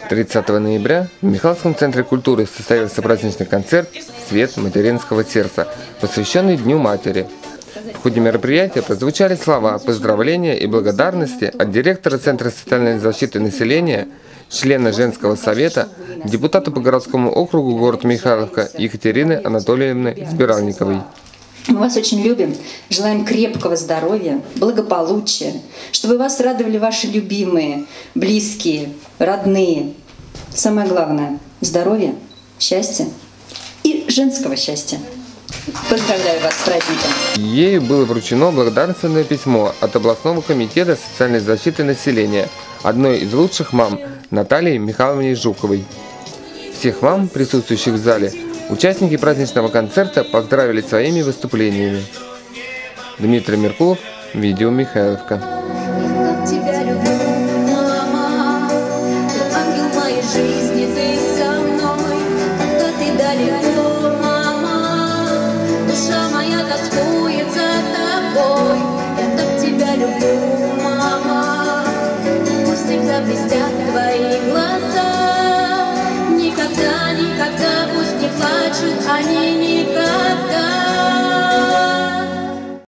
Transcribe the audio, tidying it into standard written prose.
30 ноября в Михайловском центре культуры состоялся праздничный концерт «Свет материнского сердца», посвященный Дню Матери. В ходе мероприятия прозвучали слова поздравления и благодарности от директора Центра социальной защиты населения, члена Женского совета, депутата по городскому округу города Михайловка Екатерины Анатольевны Збиральниковой. Мы вас очень любим, желаем крепкого здоровья, благополучия, чтобы вас радовали ваши любимые, близкие, родные. Самое главное – здоровья, счастья и женского счастья. Поздравляю вас с праздником. Ею было вручено благодарственное письмо от областного комитета социальной защиты населения, одной из лучших мам, Натальи Михайловне Жуковой. Всех мам, присутствующих в зале, участники праздничного концерта поздравили своими выступлениями. Дмитрий Меркулов, видео Михайловка. Блестят твои глаза, никогда, никогда пусть не плачут они никогда.